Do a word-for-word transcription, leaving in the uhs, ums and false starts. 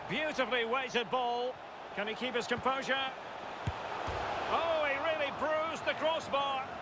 Beautifully weighted ball. Can he keep his composure? Oh, he really bruised the crossbar.